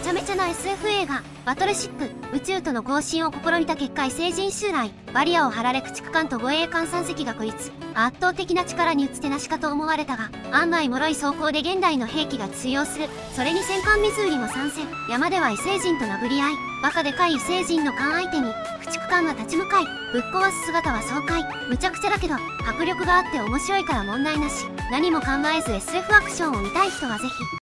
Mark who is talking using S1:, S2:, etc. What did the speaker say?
S1: ちゃめちゃな SF 映画、バトルシップ、宇宙との交信を試みた結果異星人襲来、バリアを張られ駆逐艦と護衛艦3隻が孤立、圧倒的な力に打つ手なしかと思われたが、案外脆い装甲で現代の兵器が通用する。それに戦艦ミズーリも参戦。山では異星人と殴り合い、バカでかい異星人の艦相手に、駆逐艦が立ち向かい、ぶっ壊す姿は爽快。むちゃくちゃだけど、迫力があって面白いから問題なし。何も考えず SF アクションを見たい人はぜひ。